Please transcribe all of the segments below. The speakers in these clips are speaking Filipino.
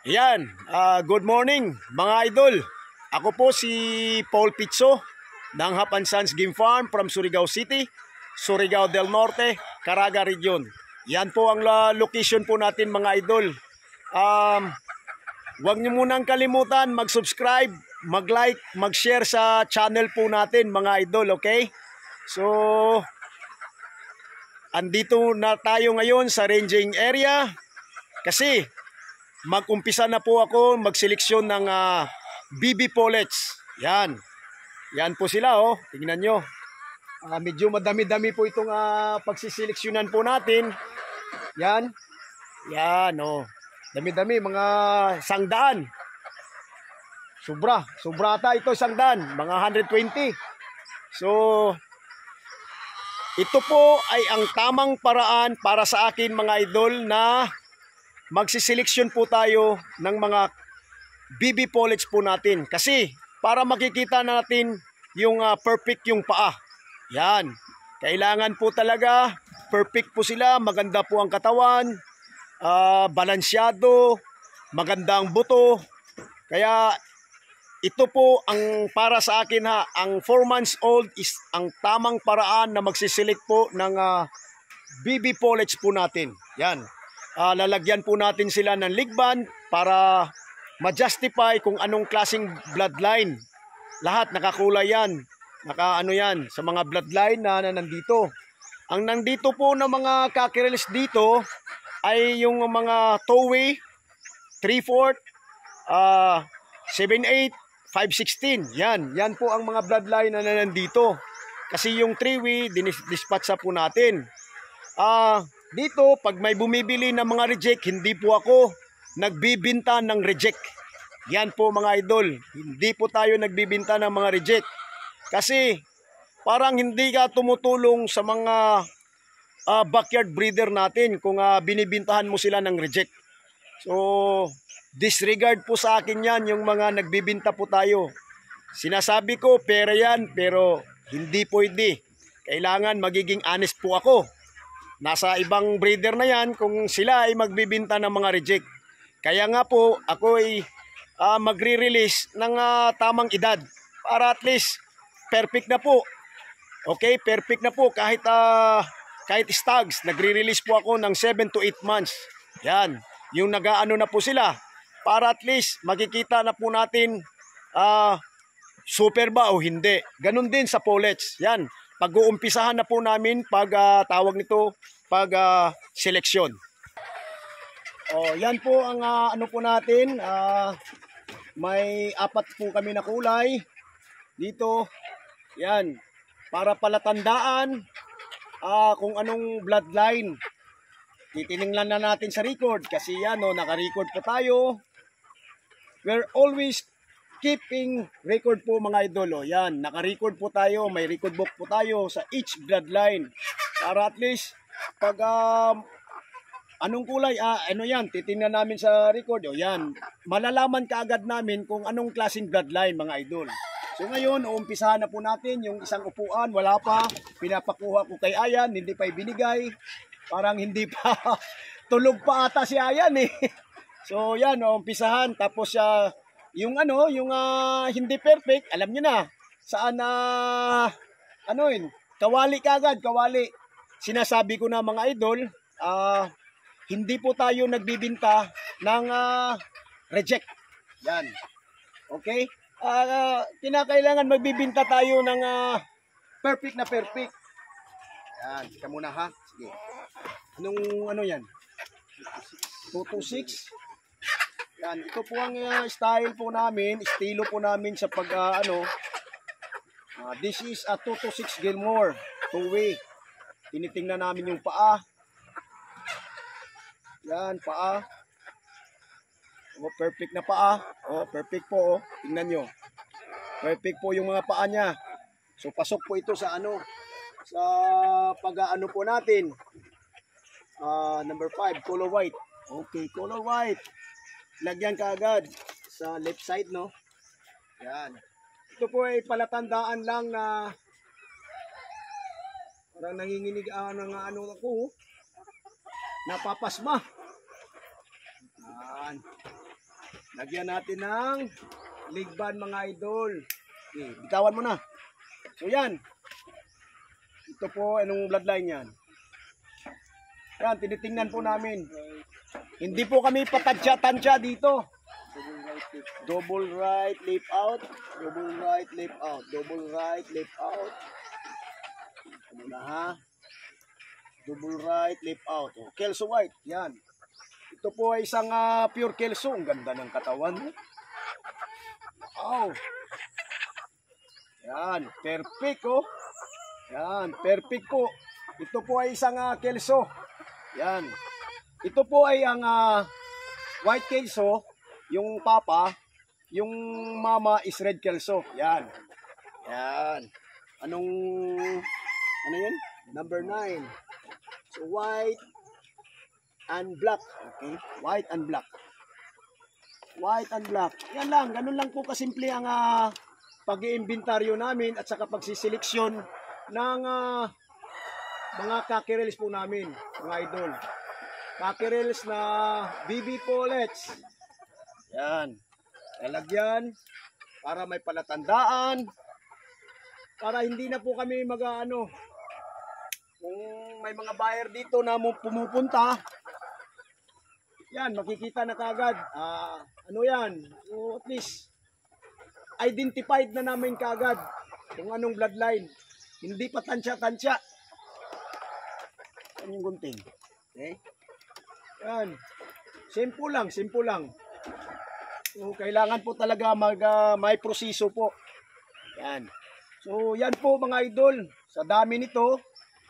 Yan, good morning mga idol. Ako po si Paul Pizzo ng Hapan Sons Game Farm from Surigao City, Surigao del Norte, Caraga Region. Yan po ang location po natin mga idol. Huwag niyo munang kalimutan mag-subscribe, mag-like, mag-share sa channel po natin mga idol, okay? So, andito na tayo ngayon sa ranging area kasi mag-umpisa na po ako magseleksyon ng BB Pullets. Yan. Yan po sila, oh. Tingnan nyo. Medyo madami-dami po itong pagsiseleksyonan po natin. Yan. Yan, oh. Dami-dami, mga 100. Sobra. Sobra ata ito 100. Mga 120. So, ito po ay ang tamang paraan para sa akin mga idol na magsiseleksyon po tayo ng mga BB Pullets po natin. Kasi para makikita natin yung perfect yung paa. Yan. Kailangan po talaga perfect po sila. Maganda po ang katawan. Balansyado. Maganda ang buto. Kaya ito po ang para sa akin ang 4 months old is ang tamang paraan na magsiselect po ng BB Pullets po natin. Yan. Lalagyan po natin sila ng ligband para ma-justify kung anong klaseng bloodline. Lahat nakakulay yan. Naka-ano yan sa mga bloodline na nandito. Ang nandito po na mga cockerels dito ay yung mga Toway, 3/4, 7/8, 5/16. Yan. Yan po ang mga bloodline na nandito. Kasi yung 3-way, dispatch po natin. Dito, pag may bumibili ng mga reject, hindi po ako nagbibinta ng reject. Yan po mga idol. Hindi po tayo nagbibinta ng mga reject. Kasi parang hindi ka tumutulong sa mga backyard breeder natin kung binibintahan mo sila ng reject. So, disregard po sa akin yan yung mga nagbibinta po tayo. Sinasabi ko, pera yan, pero hindi pwede. Kailangan magiging honest po ako. Nasa ibang breeder na yan kung sila ay magbibinta ng mga reject. Kaya nga po ako ay magre-release ng tamang edad para at least perfect na po. Okay, perfect na po kahit stags. Nagre-release po ako ng 7 to 8 months. Yan, yung nag-aano na po sila para at least makikita na po natin super ba o hindi. Ganun din sa pullets. Yan. Pag-uumpisahan na po namin pag tawag nito pag seleksyon. Yan po ang ano po natin. May 4 po kami na kulay dito. Yan. Para palatandaan kung anong bloodline. Titiningnan na natin sa record kasi yan naka-record po tayo. We're always keeping record po mga idol. Yan, naka-record po tayo, may record book po tayo sa each bloodline. Para at least pag anong kulay, ano yan, titingnan namin sa record. Yan, malalaman kaagad namin kung anong klaseng bloodline mga idol. So ngayon, uumpisahan na po natin yung isang upuan, wala pa, pinapakuha ko kay Ayan, hindi pa ibinigay. Parang hindi pa, tulog pa ata si Ayan eh. So yan, uumpisahan, tapos yung hindi perfect, alam niyo na, saan kawali kagad, kawali. Sinasabi ko na mga idol, hindi po tayo nagbibinta ng reject. Yan. Okay? Kinakailangan magbibinta tayo ng perfect na perfect. Yan, ika muna ha. Sige. Ano yan? 226. Yan, ito po ang style po namin, estilo po namin sa pag this is a 226 Gilmore, 2-way. Tinitingnan namin yung paa. Yan, paa. Perfect na paa. Perfect po. Tingnan nyo. Perfect po yung mga paa niya. So, pasok po ito sa sa pag-ano po natin. Number 5, color white. Okay, color white. Lagyan ka agad sa left side, no? Yan. Ito po ay palatandaan lang na parang nanginginig ako. Napapasma. Yan. Lagyan natin ng ligban mga idol. Okay, bitawan mo na. So yan. Ito po, anong bloodline yan? Yan, tinitingnan po namin. Hindi po kami patansya-tansya dito. Double right, left out. Double right, left out. Double right, left out. Ano na ha? Double right, left out. Oh, Kelso White, yan. Ito po ay isang pure Kelso. Ang ganda ng katawan. Wow. Yan, perfect oh. Yan, perfect po. Ito po ay isang Kelso. Yan. Ito po ay ang white Kelso. Yung papa, yung mama is red Kelso. Yan. Yan. Ano yan? Number 9. So, white and black. Okay? White and black. White and black. Yan lang. Ganun lang po kasimple ang pag-iimbentaryo namin at saka pagsiseleksyon ng mga kakirels po namin, mga idol. Kakirels na BB Pullets. Yan. Lalagyan para may palatandaan. Para hindi na po kami kung may mga buyer dito na pumupunta, yan, makikita na kagad. Ano yan? So, at least, identified na namin kagad kung anong bloodline. Hindi pa tansya-tansya. Yan yung gunting. Okay? Yan. Simple lang, simple lang. So, kailangan po talaga may proseso po. Yan. So, yan po mga idol. Sa dami nito,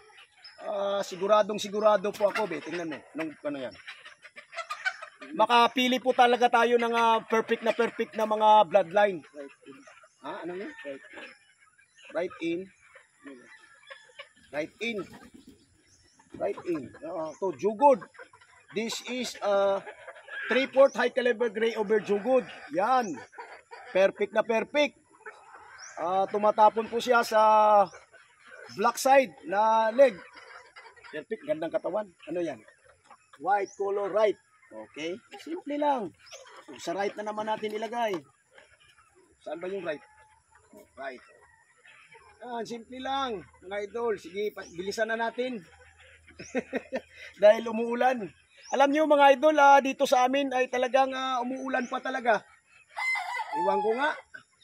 sigurado po ako. Tingnan mo. Ano yan? Makapili po talaga tayo ng perfect na mga bloodline. Ano yan? Right in. Right in. Right in. So, Jugod. This is 3/4 high caliber gray over Jugod. Yan. Perfect na perfect. Tumatapon po siya sa black side na leg. Perfect. Gandang katawan. Ano yan? White color right. Okay. Simple lang. So, sa right na naman natin ilagay. Saan ba yung right? Right. Yan. Simple lang. Mga idol. Sige, bilisan na natin. Dahil umuulan. Alam niyo mga idol, dito sa amin ay talagang umuulan pa talaga. Iwan ko nga.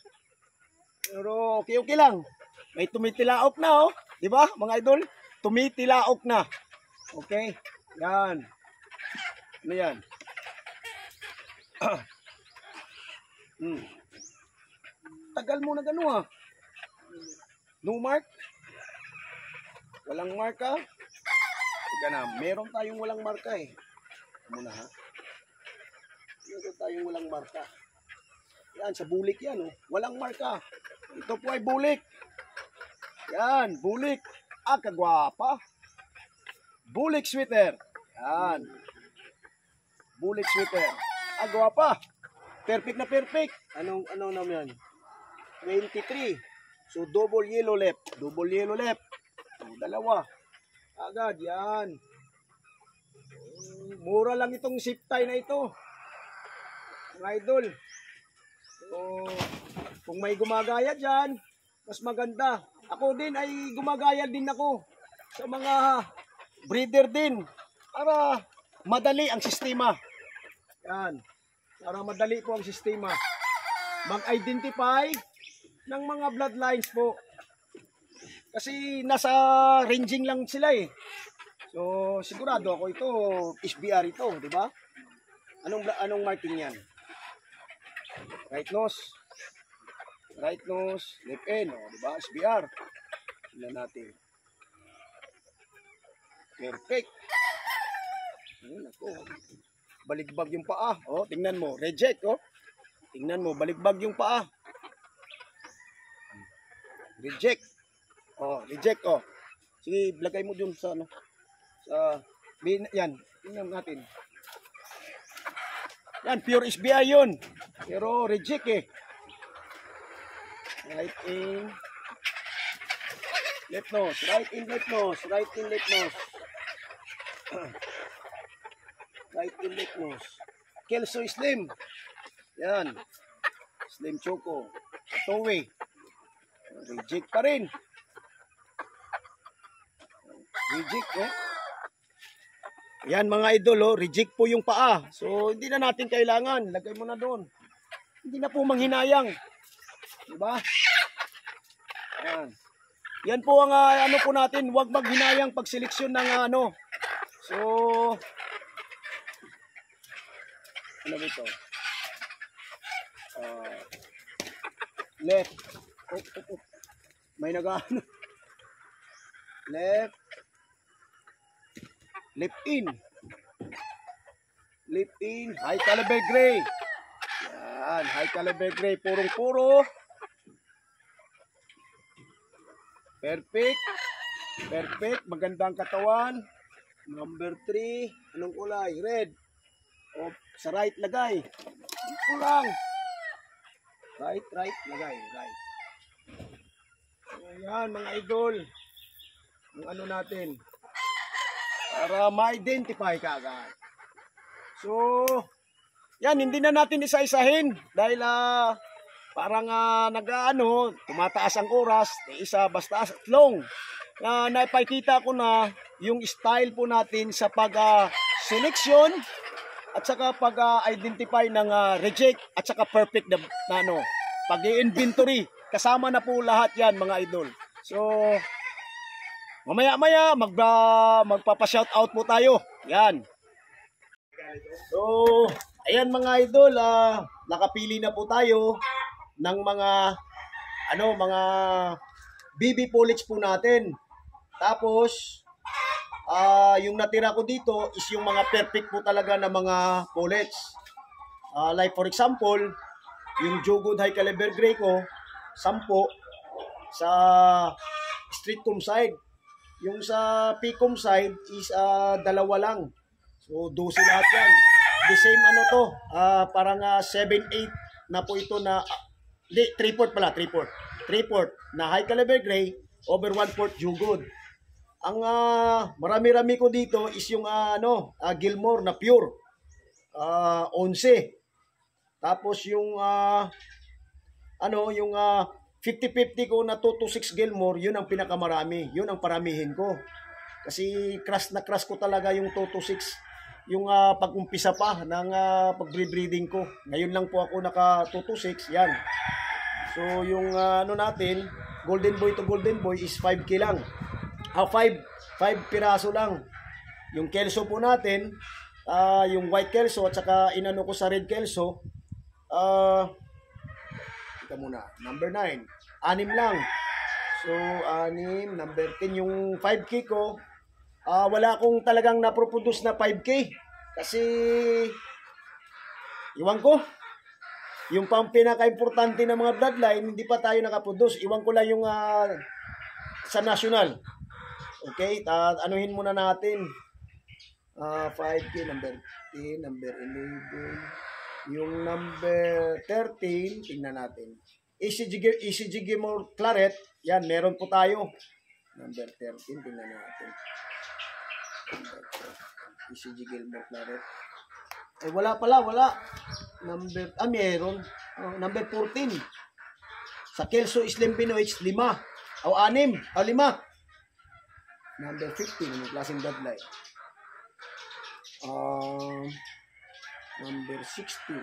Pero okay lang. May tumitilaok na oh. Di ba mga idol? Tumitilaok na. Okay. Yan. Ano yan? Tagal mo na gano'n No mark? Walang marka? Teka na, meron tayong walang marka eh. Muna ha. Meron tayong walang marka. Yan, sa bulik yan oh. Walang marka. Ito po ay bulik. Yan, bulik. Kagwapa. Bulik sweater. Yan. Bulik sweater. Gwapa. Perfect na perfect. Ano naman yan? 23. So, double yellow left. Double yellow left. So, dalawa. Agad, yan. Mura lang itong zip tie na ito. Mga idol. So, kung may gumagaya dyan, mas maganda. Ako din ay gumagaya din ako sa mga breeder din para madali ang sistema. Yan. Para madali po ang sistema. Mag-identify ng mga bloodlines po. Kasi nasa ranging lang sila eh. So, sigurado ako ito, SBR ito, di ba? Anong marking yan? Right nose. Right nose, left end, di ba? SBR. Tingnan natin. Perfect. Ako. Baligbag yung paa. Oh, tingnan mo, reject, oh. Tingnan mo, baligbag yung paa. Reject. Oh, reject, oh. Sige, lagay mo dun sa ano. Yan, tingnan natin. Yan, pure SBI yun. Pero reject eh. Right in. Left nose. Right in, left nose. Right in, left nose. Right in, left nose. Kelso Slim. Yan. Slim Choco. Towe. Reject pa rin. Reject, oh. Yan mga idol, oh. Reject po yung paa. So, hindi na natin kailangan. Lagay mo na doon. Hindi na po manghinayang. Diba? Yan. Yan po ang ano po natin. Huwag maghinayang pag seleksyon ng ano. So, ano ba ito? Left. Oh. May nag-ano. Left. Left in. Left in. High caliber gray. Yan. High caliber gray. Purong-puro. Perfect. Perfect. Magandang katawan. Number 3. Anong kulay? Red. O, sa right lagay. Kulang. Right. Lagay. Right. Ayan mga idol. Yung ano natin. Para ma-identify ka agad. So, yan. Hindi na natin isa-isahin. Dahil parang nag-ano, tumataas ang oras. Isa basta long. Naipakita ko na yung style po natin sa pag-selection at saka pag-identify ng reject at saka perfect na ano, pag-inventory. Kasama na po lahat yan mga idol. So, mamaya-maya magpapa-shoutout po tayo. Yan. So, ayan mga idol, nakapili na po tayo ng mga BB pullets po natin. Tapos yung natira ko dito is yung mga perfect po talaga na mga pullets. Like for example, yung Joe High Caliber Gray ko, 10 sa street comb side. Yung sa Picom side is 2 lang. So 12 lahat yan. The same ano to, parang 7/8 na po ito na, 3/4 pala, 3/4 na High Caliber Gray over 1/4 Jugod. Ang marami-rami ko dito is yung Gilmore na pure 11. Tapos yung yung 50-50 ko na 226 Gilmore, yun ang pinakamarami. Yun ang paramihin ko. Kasi crush na crush ko talaga yung 226. Yung pag-umpisa pa ng pag-breeding ko. Ngayon lang po ako naka 226. Yan. So yung natin, Golden Boy to Golden Boy is 5K lang. 5 piraso lang. Yung Kelso po natin, yung white Kelso at saka inano ko sa red Kelso, kita muna, number 9, 6 lang. So 6, number 10, yung 5K ko, wala akong talagang naproproduce na 5K. Kasi, iwan ko, yung pang pinaka-importante ng mga bloodline, hindi pa tayo nakaproduce. Iwan ko lang yung sa national. Okay, anuhin muna natin. 5K, number 10, number 11. Yung number 13, tingnan natin. ECG Gilmore Claret, yan, meron po tayo. Number 13, tingnan natin. ECG Gilmore Claret. Wala pala, wala. Meron. Number 14. Sa Kelso Slim Pinoy, 5. O 6. O 5. Number 15, yung klaseng bloodline. Number 16.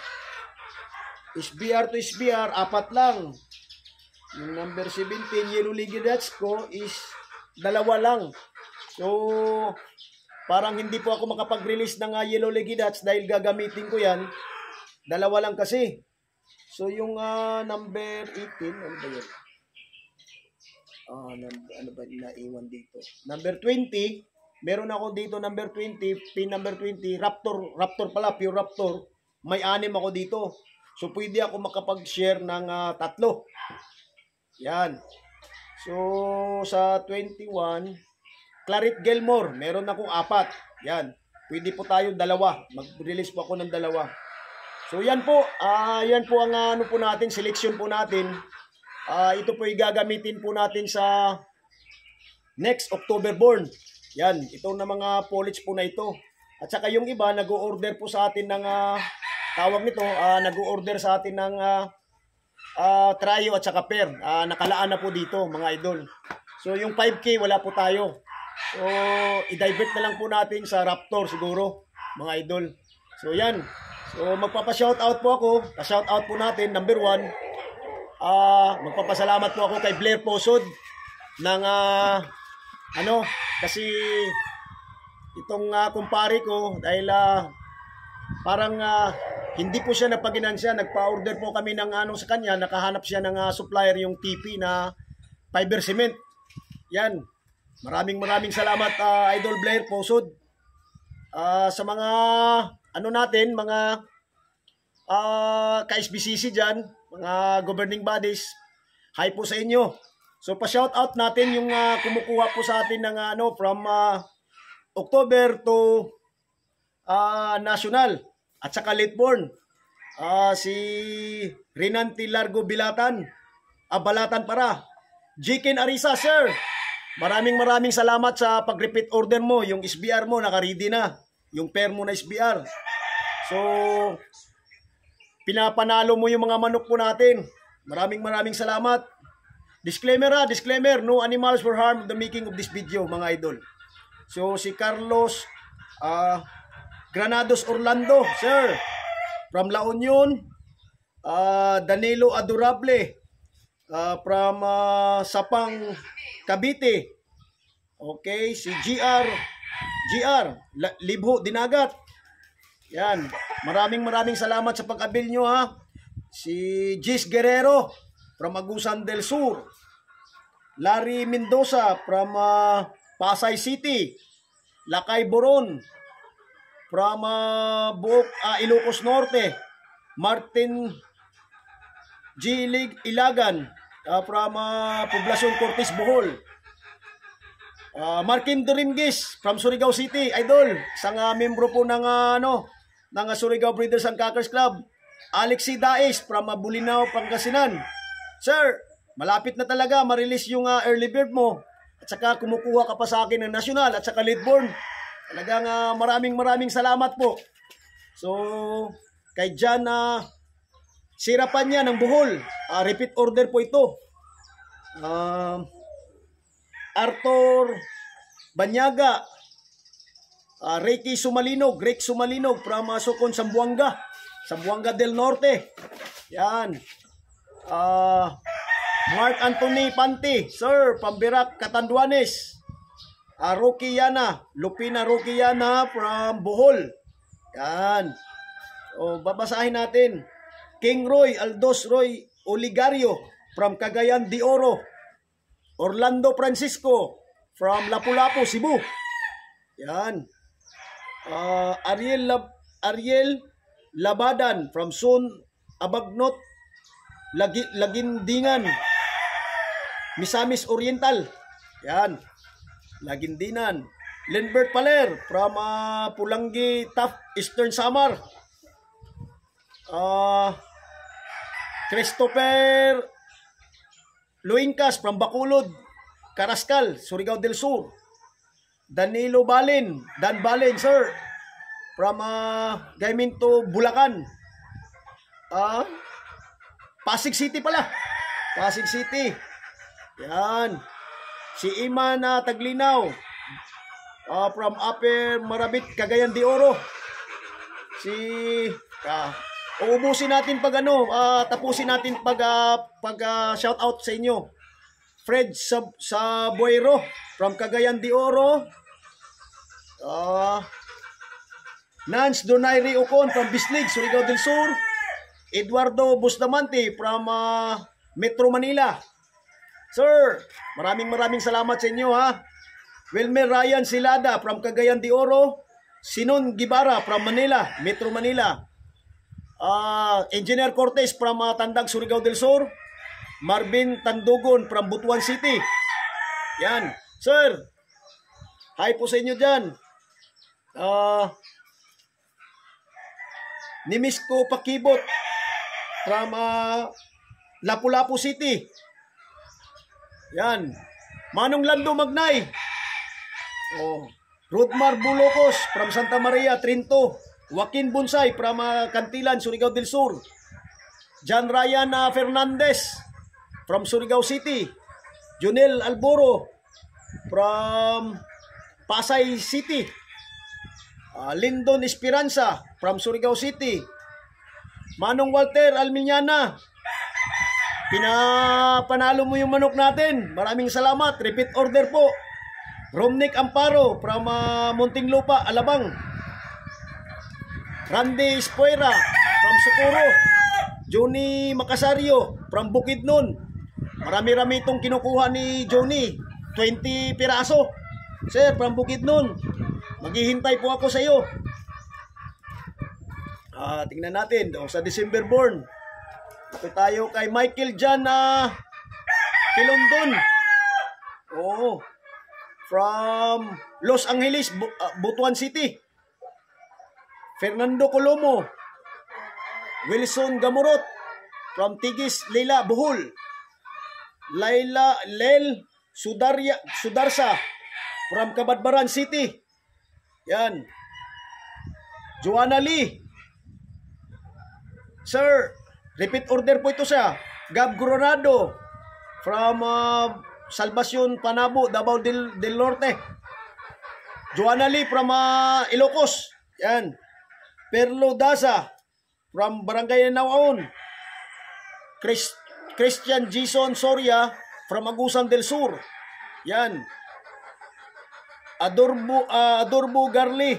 SBR to SBR, 4 lang. Yung number 17, Yellow Ligidats ko is 2 lang. So, parang hindi po ako makapag-release ng Yellow Ligidats dahil gagamitin ko yan. 2 lang kasi. So, yung number 18, ano ba yun? Ano ba naiwan dito? Number 20, meron ako dito number 20, pin number 20, Raptor pala, pure Raptor. May 6 ako dito. So, pwede ako makapag-share ng 3. Yan. So, sa 21, Claret Gilmore, meron akong 4. Yan. Pwede po tayo 2. Mag-release po ako ng 2. So, yan po. Yan po ang ano po natin, selection po natin. Ito po gagamitin po natin sa next October born. Yan, ito na mga pullets po na ito. At saka yung iba, nag-o-order po sa atin ng tawag nito, nag-order sa atin ng trio at saka pair. Nakalaan na po dito mga idol. So yung 5K wala po tayo. So i-divert na lang po natin sa Raptor siguro mga idol. So yan. So magpapa-shoutout po ako. Pa-shoutout po natin number 1. Magpapasalamat po ako kay Blair Posod ng kasi itong kumpare ko dahil parang hindi po siya napaginansya. Nagpa-order po kami ng sa kanya. Nakahanap siya ng supplier yung TP na fiber cement. Yan. Maraming salamat Idol Blair Posod. Sa mga natin, mga ka-SBCC dyan, mga governing bodies, hi po sa inyo. So pa-shoutout natin yung kumukuha po sa atin ng from October to National at saka Lateborn. Si Rinanti Largo Bilatan, Balatan para. Jikin Arisa, sir. Maraming salamat sa pag-repeat order mo. Yung SBR mo naka-ready na. Yung pair mo na SBR. So pinapanalo mo yung mga manok po natin. Maraming salamat. Disclaimer, no animals were harmed in the making of this video, mga idol. So si Carlos Granados Orlando, sir, from La Union. Danilo Adorable from Sapang Cavite. Okay, si GR Libho Dinagat. Yan. Maraming salamat sa pag-abil nyo ha. Si Gis Guerrero from Agusan del Sur. Larry Mendoza from Pasay City. Lakay Boron from Buok, Ilocos Norte. Martin G. Ilagan from Poblacion Cortes, Bohol. Markin Doringuez from Surigao City, idol. Isang membro po ng ng Surigao Breeders and Cackers Club. Alexi Daes from Bulinaw, Pangasinan. Sir, malapit na talaga ma-release yung early bird mo. At saka kumukuha ka pa sa akin ng National at saka Lateborn. Talagang maraming salamat po. So, kay Jan Sirapan niya ng Bohol. Repeat order po ito. Arthur Banyaga. Greg Sumalinog from Socon, Zamboanga del Norte. Yan. Mark Anthony Panti, sir, Pambirak, Catanduanes. Lupina Roquiana from Bohol. Yan. Babasahin natin. King Roy Aldos Roy Oligario from Cagayan de Oro. Orlando Francisco from Lapu-Lapu, Cebu. Yan. Ariel Labadan from Sun Abagnot, Lagindingan, Misamis Oriental. Yan. Lagindingan. Lindbert Paler from Pulangi, Taft, Eastern Samar. Christopher Luingkas from Bacolod, Carrascal, Surigao del Sur. Danilo Dan Balin, sir, from Gayminto, Bulacan. Pasig City pala. Pasig City. Yan. Si Iman Taglinaw from Upper Marabit, Cagayan de Oro. Uubusin natin pag tapusin natin pag shout out sa inyo. Fred Sabuero from Cagayan de Oro. Nance Donaire Ocon from Bislig, Surigao del Sur. Eduardo Bustamante from Metro Manila. Sir, maraming salamat sa inyo ha. Wilmer Ryan Silada from Cagayan de Oro. Sinon Gibara from Manila, Metro Manila. Engineer Cortez from Tandag, Surigao del Sur. Marvin Tandugon from Butuan City. Yan. Sir, hi po sa inyo dyan. Nimisco Pakibot from Lapu-Lapu City. Yan. Manong Lando Magnay. Rodmar Bulocos from Santa Maria, Trinto. Joaquin Bonsai from Cantilan, Surigao del Sur. John Ryan Fernandez from Surigao City. Junel Alboro from Pasay City. Lindon Esperanza from Surigao City. Manong Walter Almiñana, pinapanalo mo yung manok natin. Maraming salamat. Repeat order po. Romnick Amparo from Muntinlupa, Alabang. Randy Espuera from Socorro. Johnny Macasario from Bukidnon. Marami-rami itong kinukuha ni Johnny. 20 piraso. Sir, from Bukidnon. Maghihintay po ako sa iyo. Tingnan natin. Sa December born. Ito tayo kay Michael Jan Kilondon. From Los Angeles, Butuan City. Fernando Colomo. Wilson Gamurot from Tigis, Leila, Bohol. Laila Lel Sudarsa from Kabadbaran City. Yan. Joanna Lee. Sir, repeat order po ito siya. Gab Coronado from Salvacion, Panabo, Davao del Norte. Joanna Lee from Ilocos. Yan. Perlo Daza from Barangay Nawaon. Christian Jason Soria from Agusan del Sur. Yan. Adorbo Garli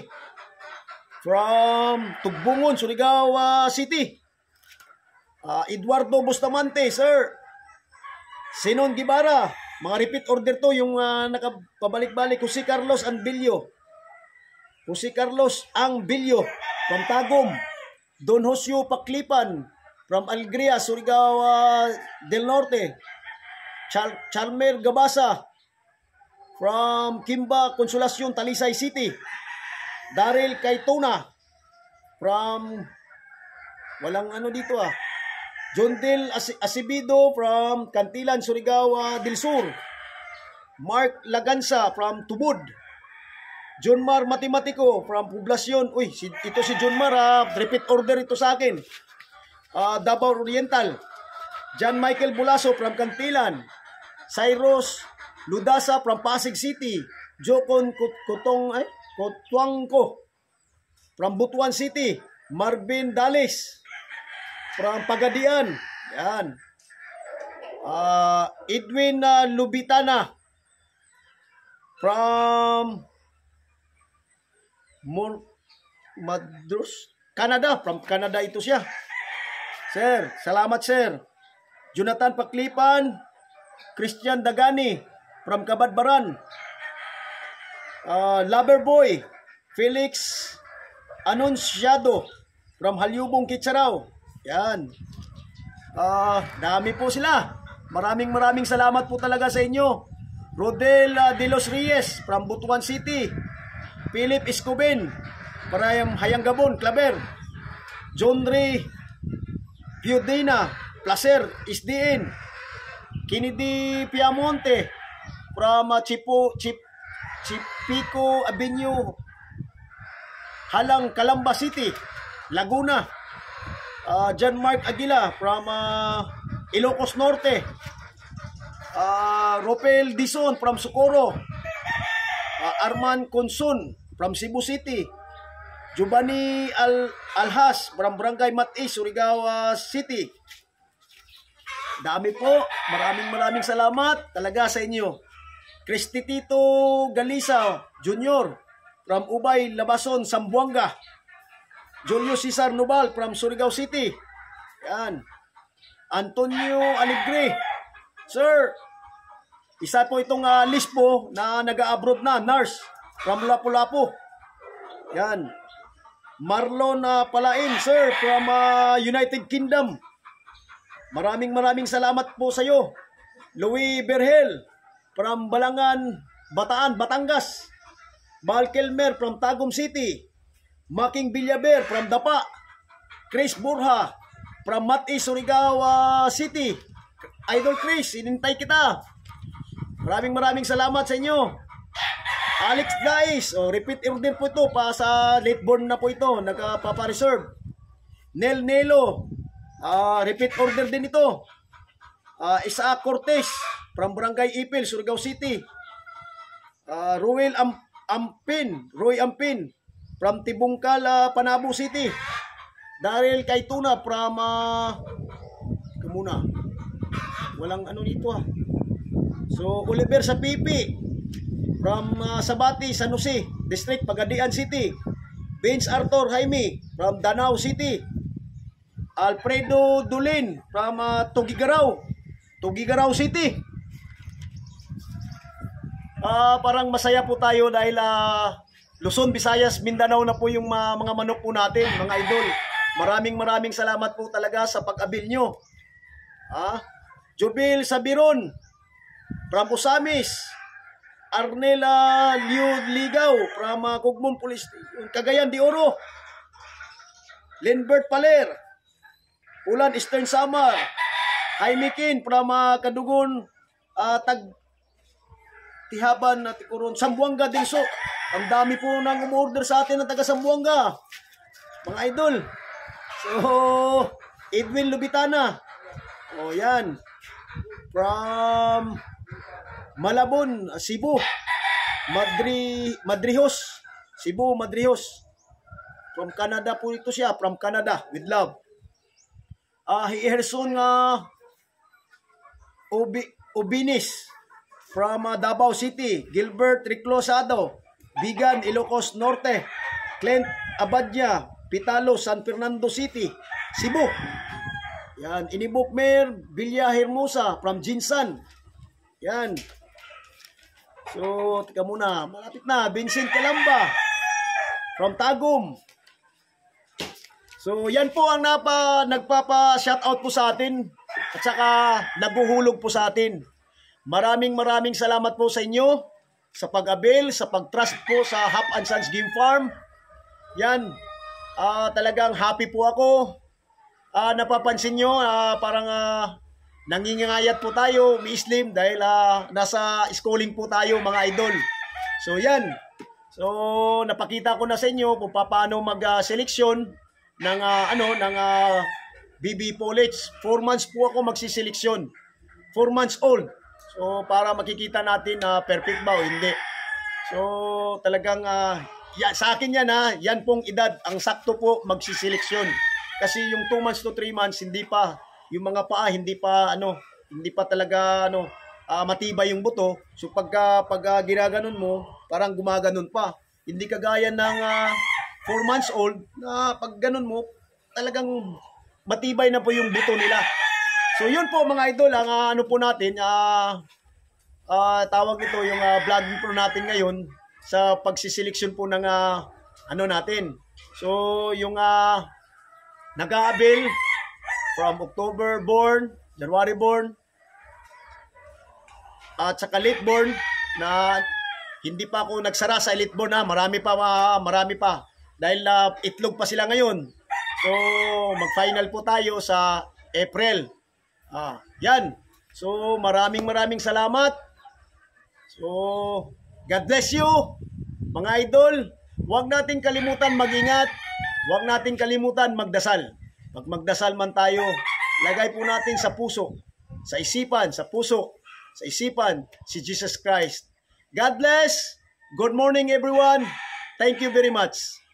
from Tugbungon, Surigao City. Eduardo Bustamante, sir. Sinon Gibara. Mga repeat order to yung nakapabalik-balik. Jose Carlos Anbilio. Jose Carlos Angbilio from Tagum. Don Josio Paklipan from Algria, Surigao del Norte. Chalmer Gabasa from Kimba, Consolacion, Talisay City. Daryl Kaitona from walang ano dito John Del Acevedo from Cantilan, Surigao del Sur. Mark Lagansa from Tubod. John Mar Matematiko from Poblacion. Ito si John Mar, repeat order ito sa akin. Davao Oriental. John Michael Bulaso from Cantilan. Cyrus Ludasa from Pasig City. Jokon Kotwangko from Butuan City. Marvin Dalis from Pagadian. Yan. Edwin Lubitana from Madros, Canada. From Canada ito siya. Sir, salamat sir. Jonathan Paklipan, Christian Dagani from Kabadbaran. Loverboy, Felix Anunciado from Halyubong, Kitsaraw. Yan. Dami po sila. Maraming salamat po talaga sa inyo. Rodel De Los Reyes from Butuan City. Philip Escoben, Hayang Gabon, Claver. John Ray Piodina, Placer, SDN. Kennedy Piamonte from Chipico Avenue, Halang, Calamba City, Laguna. John Mark Aguila from Ilocos Norte. Ropel Dison from Socorro. Arman Consun from Cebu City. Giovanni Alhas from Barangay Matis, Surigao City. Dami po. Maraming salamat talaga sa inyo. Cristitito Galisa Jr. from Ubay, Labason, Zamboanga. Julio Cesar Nubal from Surigao City. Yan. Antonio Alegre. Sir, isa po itong list po na nag-abroad na, nurse from Lapu-Lapu. Yan. Marlon Palain, sir, from United Kingdom. Maraming salamat po sa iyo. Louis Berhel from Balangan, Bataan, Batangas. Bal Kelmer from Tagum City. Making Villaber from Dapa. Chris Burha from Matis, Surigao City. Idol Chris, inintay kita. Maraming salamat sa inyo. Alex Dice, repeat order po ito pa sa late born na po ito, nagpapa-reserve. Nel Nelo, repeat order din ito. Isaac Cortez from Barangay Ipil, Surigao City. Roy Ampin from Tibungkal, Panabo City. Daryl Kaituna from walang ano dito So Oliver Sapipi from Sabati, San Jose District, Pagadian City. Vince Arthur Jaime from Danao City. Alfredo Dulin from Tugigaraw City. Parang masaya po tayo dahil Luzon, Visayas, Mindanao na po yung mga manok po natin, mga idol. Maraming salamat po talaga sa pag-abil nyo. Jubil Sabiron from Usamis. Arnela Ligaw from Kugmon Police Cagayan de Oro. Lindbert Paler, Ulan Eastern Samar. Jaime Kin from Kadugon, Tihaban at Tikuron, Sambuanga del So. Ang dami po nang umorder sa atin ng taga Sambuanga, mga idol. So Edwin Lubitana, yan from Malabon, Cebu. Madrihos, Cebu, Madrihos. From Canada po ito siya, from Canada, with love. Hierson Ubinis from Davao City. Gilbert Reclosado, Bigan, Ilocos Norte. Clint Abadya, Pitalo, San Fernando City, Cebu. Yan, Inibukmer Villa Hermosa from Jinsan. Yan. So, tika muna, malapit na. Vincent Calamba from Tagum. So, yan po ang nagpapa-shoutout po sa atin at saka naguhulog po sa atin. Maraming salamat po sa inyo sa pag-avail, sa pag-trust po sa Hap and Sons Game Farm. Yan, talagang happy po ako. Napapansin nyo, parang nangingayat po tayo, Muslim, dahil nasa schooling po tayo, mga idol. So yan. So napakita ko na sa inyo kung paano mag-seleksyon ng BB Pullets. 4 months po ako magsiseleksyon. 4 months old. So para makikita natin na perfect ba o hindi. So talagang sa akin yan yan pong edad ang sakto po magsiseleksyon. Kasi yung 2 months to 3 months hindi pa. Yung mga paa hindi pa talaga matibay yung buto. So pag ginaganon mo, parang gumaganon pa. Hindi kagaya ng 4 months old na pag ganon mo, talagang matibay na po yung buto nila. So yun po mga idol, ang po natin, tawag ito yung vlogging po natin ngayon sa pagsiseleksyon po ng natin. So yung nag-aabil from October born, January born, at saka late born na hindi pa ako nagsara sa elite born marami pa. Dahil itlog pa sila ngayon. So mag-final po tayo sa April. Yan. So maraming salamat. So God bless you, mga idol. Huwag natin kalimutan mag-ingat. Huwag natin kalimutan magdasal. Pag magdasal man tayo, lagay po natin sa puso, sa isipan, sa puso, sa isipan, si Jesus Christ. God bless. Good morning everyone. Thank you very much.